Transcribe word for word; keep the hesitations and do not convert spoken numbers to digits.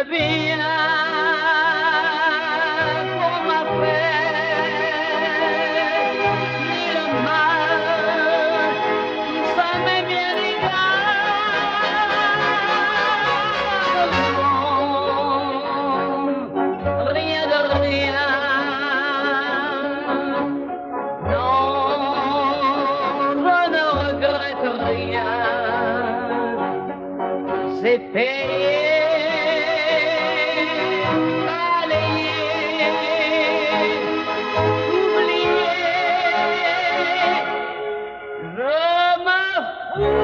bien qu'on m'a fait, ni le mal, ça m'est bien égal. Non, rien de rien. Non, je ne regrette rien. C'est payé. Ooh.